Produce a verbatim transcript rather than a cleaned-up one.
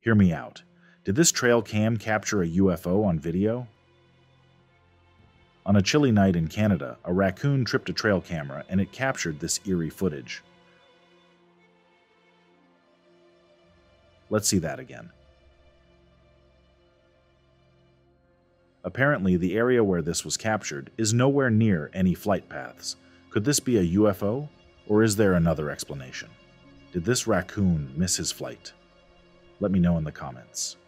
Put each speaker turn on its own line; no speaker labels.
Hear me out. Did this trail cam capture a U F O on video? On a chilly night in Canada, a raccoon tripped a trail camera and it captured this eerie footage. Let's see that again. Apparently, the area where this was captured is nowhere near any flight paths. Could this be a U F O, or is there another explanation? Did this raccoon miss his flight? Let me know in the comments.